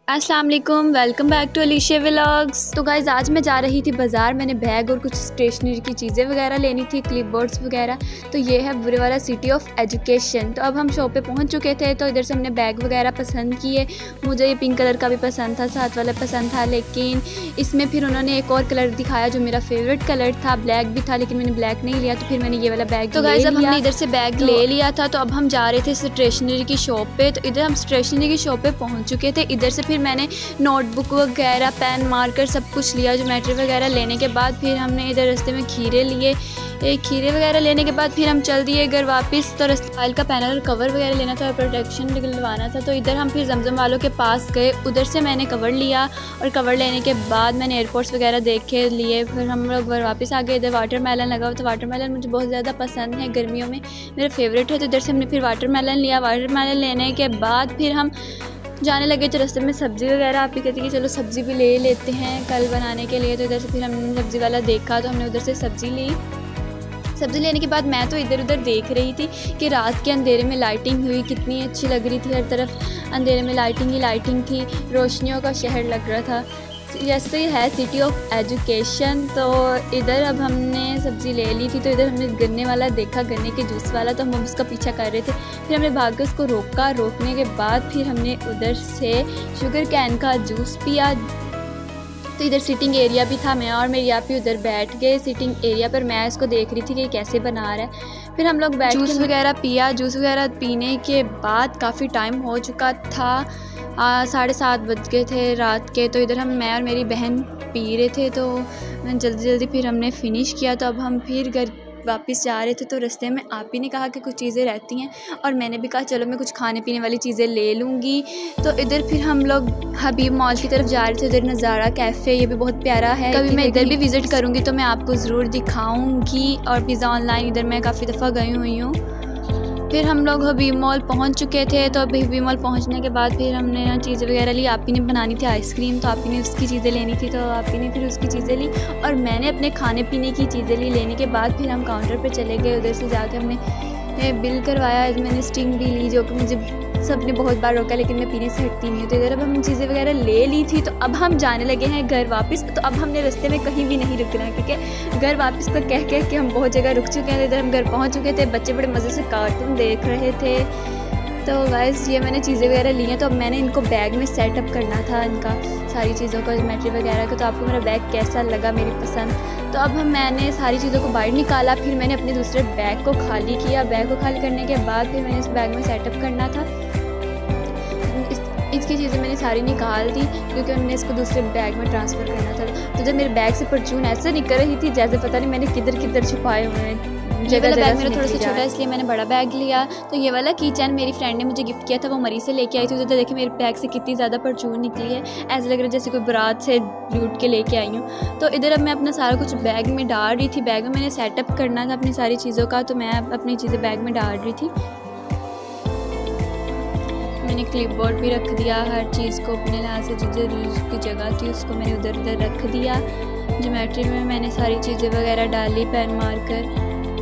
अस्सलाम वालेकुम, welcome back to Alishia vlogs. तो गाइज़ आज मैं जा रही थी बाज़ार। मैंने बैग और कुछ स्टेशनरी की चीज़ें वगैरह लेनी थी, क्लिप बोर्ड्स वगैरह। तो ये है बुरेवाला सिटी ऑफ एजुकेशन। तो अब हम शॉप पे पहुंच चुके थे। तो इधर से हमने बैग वगैरह पसंद किए। मुझे ये पिंक कलर का भी पसंद था, साथ वाला पसंद था, लेकिन इसमें फिर उन्होंने एक और कलर दिखाया जो मेरा फेवरेट कलर था। ब्लैक भी था लेकिन मैंने ब्लैक नहीं लिया, तो फिर मैंने ये वाला बैग। तो गाइज़ अब हमने इधर से बैग ले लिया था। तो अब हम जा रहे थे स्टेशनरी की शॉप पे। तो इधर हम स्टेशनरी की शॉप पे पहुँच चुके थे। इधर से फिर मैंने नोटबुक वगैरह, पेन, मार्कर सब कुछ लिया। ज्योमेट्री वगैरह लेने के बाद फिर हमने इधर रास्ते में खीरे लिए। खीरे वगैरह लेने के बाद फिर हम चल दिए घर वापस। तो फाइल का पैनल और कवर वगैरह लेना था और प्रोटेक्शन लगवाना था। तो इधर हम फिर जमजम वालों के पास गए। उधर से मैंने कवर लिया और कवर लेने के बाद मैंने एयरपोर्ट्स वगैरह देखे लिए। फिर हम लोग घर वापस आ गए। इधर वाटरमेलन लगा हुआ था। वाटरमेलन मुझे बहुत ज़्यादा पसंद है, गर्मियों में मेरा फेवरेट है। तो इधर से हमने फिर वाटरमेलन लिया। वाटरमेलन लेने के बाद फिर हम जाने लगे। तो रास्ते में सब्ज़ी वगैरह आप ही कहती कि चलो सब्ज़ी भी ले लेते हैं कल बनाने के लिए। तो इधर से फिर हमने सब्ज़ी वाला देखा तो हमने उधर से सब्ज़ी ली। सब्ज़ी लेने के बाद मैं तो इधर उधर देख रही थी कि रात के अंधेरे में लाइटिंग हुई कितनी अच्छी लग रही थी। हर तरफ अंधेरे में लाइटिंग ही लाइटिंग थी, रोशनियों का शहर लग रहा था। जैसे तो ये है सिटी ऑफ एजुकेशन। तो इधर अब हमने सब्ज़ी ले ली थी। तो इधर हमने गन्ने वाला देखा, गन्ने के जूस वाला। तो हम उसका पीछा कर रहे थे। फिर हमने भाग के उसको रोका। रोकने के बाद फिर हमने उधर से शुगर कैन का जूस पिया। तो इधर सिटिंग एरिया भी था। मैं और मेरी आप ही उधर बैठ गए सिटिंग एरिया पर। मैं इसको देख रही थी कि कैसे बना रहा है। फिर हम लोग बैठ जूस वगैरह पिया। जूस वगैरह पीने के बाद काफ़ी टाइम हो चुका था, 7:30 बज गए थे रात के। तो इधर मैं और मेरी बहन पी रहे थे। तो जल्दी जल्दी फिर हमने फिनिश किया। तो अब हम फिर घर वापस जा रहे थे। तो रास्ते में आप ही ने कहा कि कुछ चीज़ें रहती हैं और मैंने भी कहा चलो मैं कुछ खाने पीने वाली चीज़ें ले लूँगी। तो इधर फिर हम लोग हबीब मॉल की तरफ जा रहे थे। इधर नज़ारा कैफ़े, ये भी बहुत प्यारा है। कभी मैं इधर भी विज़िट करूँगी तो मैं आपको ज़रूर दिखाऊँगी। और पिज़्ज़ा ऑनलाइन इधर मैं काफ़ी दफ़ा गई हुई हूँ। फिर हम लोग हबीब मॉल पहुंच चुके थे। तो अभी हबीब मॉल पहुंचने के बाद फिर हमने ना चीज़ें वगैरह ली। आप ही ने बनानी थी आइसक्रीम, तो आप ही ने उसकी चीज़ें लेनी थी। तो आप ही ने फिर उसकी चीज़ें ली और मैंने अपने खाने पीने की चीज़ें ली। लेने के बाद फिर हम काउंटर पे चले गए। उधर से जाकर हमने बिल करवाया। मैंने स्टिंग भी ली जो कि मुझे सब ने बहुत बार रोका लेकिन मैं पीने से हटती नहीं हूँ। तो इधर अब हम चीज़ें वगैरह ले ली थी। तो अब हम जाने लगे हैं घर वापस। तो अब हमने रास्ते में कहीं भी नहीं रुकना है क्योंकि घर वापस तो कह के हम बहुत जगह रुक चुके हैं। इधर हम घर पहुँच चुके थे। बच्चे बड़े मज़े से कार्टून देख रहे थे। तो गाइस ये मैंने चीज़ें वगैरह ली हैं। तो अब मैंने इनको बैग में सेटअप करना था, इनका सारी चीज़ों का, ज्योमेट्री वगैरह का। तो आपको मेरा बैग कैसा लगा, मेरी पसंद। तो अब मैंने सारी चीज़ों को बाहर निकाला। फिर मैंने अपने दूसरे बैग को खाली किया। बैग को खाली करने के बाद फिर मैंने इस बैग में सेटअप करना था। इसकी चीज़ें मैंने सारी निकाल दी क्योंकि हमने इसको दूसरे बैग में ट्रांसफ़र करना था। तो जब मेरे बैग से परचून ऐसे निकल रही थी जैसे पता नहीं मैंने किधर किधर छुपाए हुए हैं। ये वाला बैग मेरा थोड़ा सा छोटा है इसलिए मैंने बड़ा बैग लिया। तो ये वाला की चैन मेरी फ्रेंड ने मुझे गिफ्ट किया था, वो मरी से लेके आई थी। तो देखिए मेरे बैग से कितनी ज़्यादा परचून निकली है, ऐसा लग रहा है जैसे कोई बारात से लूट के लेके आई हूँ। तो इधर अब मैं अपना सारा कुछ बैग में डाल रही थी। बैग में मैंने सेटअप करना था अपनी सारी चीज़ों का। तो मैं अपनी चीज़ें बैग में डाल रही थी। मैंने क्लिपबोर्ड भी रख दिया, हर चीज़ को अपने लिहाज से जिधर की जगह थी उसको मैंने उधर उधर रख दिया। ज्योमेट्री में मैंने सारी चीज़ें वगैरह डाली, पेन, मार्कर।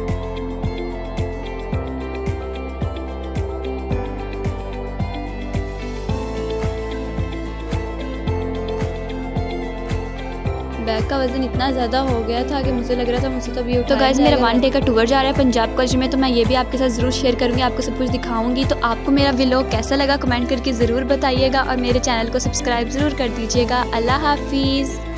बैग का वज़न इतना ज़्यादा हो गया था कि मुझे लग रहा था मुझसे तो अभी तो गाइस मेरा 1 डे का टूर जा रहा है पंजाब कॉलेज में। तो मैं ये भी आपके साथ ज़रूर शेयर करूँगी, आपको सब कुछ दिखाऊंगी। तो आपको मेरा व्लॉग कैसा लगा कमेंट करके ज़रूर बताइएगा और मेरे चैनल को सब्सक्राइब ज़रूर कर दीजिएगा। अल्लाह हाफिज़।